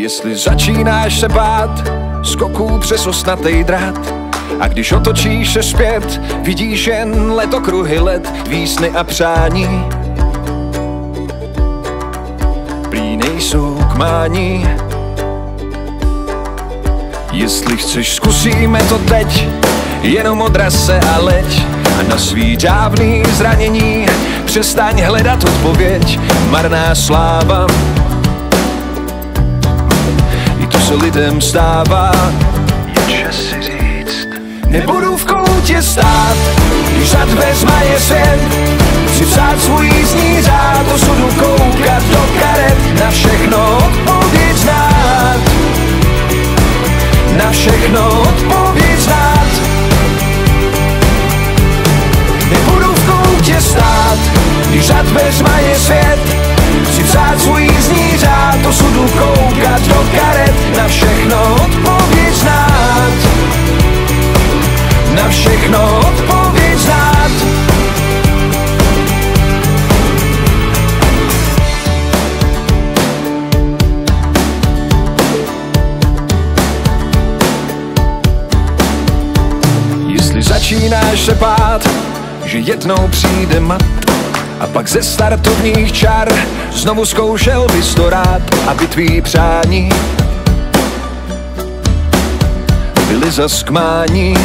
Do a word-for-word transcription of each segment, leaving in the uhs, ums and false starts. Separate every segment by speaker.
Speaker 1: Jestli začínáš se bát skoků přes osnatej drát a když otočíš se zpět, vidíš jen letokruhy let, výsny a přání prý nejsou k mání. Jestli chceš, zkusíme to teď, jenom odraz se a leď a na svý dávný zranění přestaň hledat odpověď. Marná sláva, i to se lidem stává. Je čas si říct, nebudu v koutě stát, když za dveřma je svět. Chci psát svůj jízdní řád, osudu koukat do karet, na všechno odpověď znát, na všechno odpověď znát. Nebudu v koutě stát, když za dveřma je svět. Chci psát svůj jízdní řád, osudu koukat do karet, na všechno odpověď znát, na všechno odpověď znát. Jestli začínáš se bát, že jednou přijde mat a pak ze startovních čar znovu zkoušel bys to rád, aby tvý přání byly zas k mání.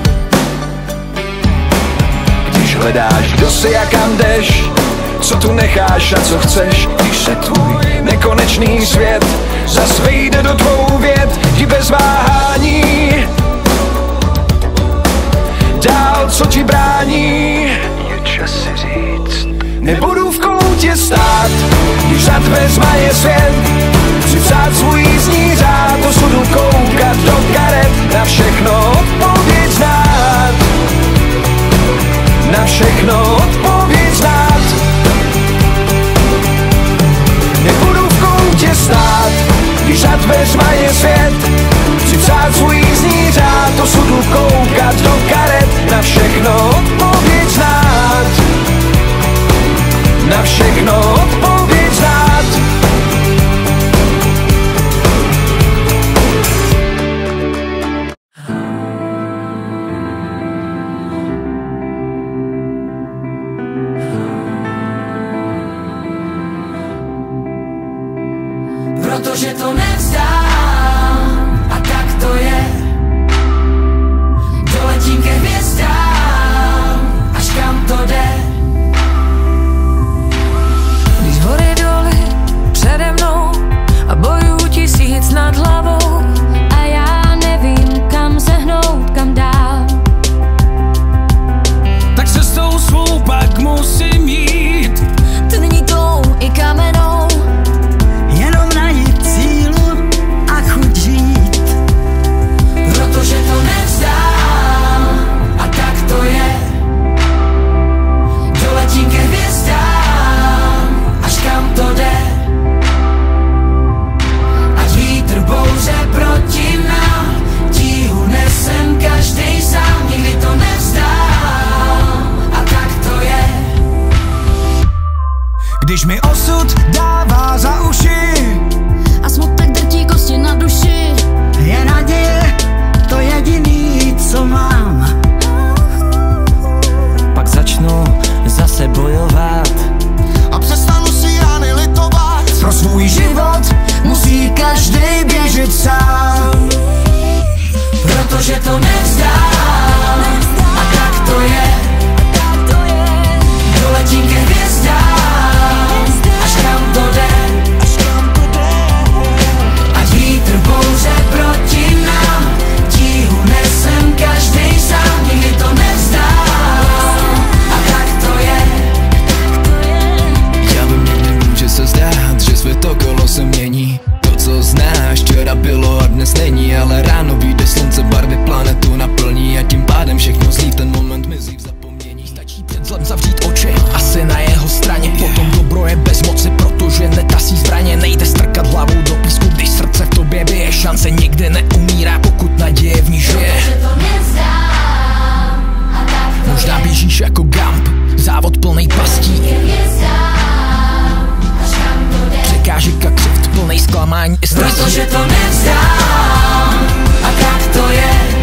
Speaker 1: Když hledáš, kdo jsi a kam jdeš, co tu necháš a co chceš, když se tvůj nekonečný svět zas vejde do dvou vět, ti bez váhání dál, co ti brání. Je čas si říct, nebudu v koutě stát, když za dveřma je svět. Chci psát svůj jízdní řád, osudu koukat do karet, na všechno odpověď znát, na všechno odpověď znát. Nebudu v koutě stát, když za dveřma je svět. Chci psát svůj jízdní řád, osudu koukat do karet, na všechno odpověď znát, na všechno odpověď znát.
Speaker 2: Protože to nevzdám, a tak to je. Doletím ke hvězdám, až kam to jde. Když hory doly přede mnou a bojů tisíc nad hlavou a já nevím, kam se hnout, kam dál,
Speaker 3: tak cestou svou pak musím jít,
Speaker 2: tnitou i kamenou,
Speaker 4: jenom najít sílu a chuť žít.
Speaker 2: protože to nevzdám, a tak to je. Doletím ke hvězdám, až kam to jde. Ať vítr bouře proti nám, tíhu nesem každej sám. Nikdy to nevzdám, a tak to je.
Speaker 3: když mi osud dává za uši
Speaker 2: A smutek drtí kosti na duši.
Speaker 4: Je naděje, to jediný, co mám.
Speaker 3: pak začnu zase bojovat
Speaker 4: A přestanu si rány litovat.
Speaker 2: Pro svůj život musí každej běžet sám. Protože to nevzdám, a tak to je. Doletím ke hvězdám, až kam to jde. Ať vítr bouře proti nám, tíhu nesem každej sám. Nikdy to nevzdám, a tak to je.
Speaker 3: Já vím, někdy může se zdát, že svět okolo se mění. To, co znáš, včera bylo a dnes není, ale ráno vyjde slunce, barvy planetu naplní a tím pádem všechno zlí, ten moment mizí v zapomnění. Stačí před zlem zavřít oči, asi na jeho straně, potom dobro je bez moci, protože netasí zbraně. Nejde strkat hlavou do písku, když srdce v tobě bije, šance nikdy neumírá, pokud naděje v ní žije. Možná běžíš jako Gump, závod plnej pastí, urážek a křivt, plnej zklamání i stresu.
Speaker 2: Protože to nevzdám, a tak to je.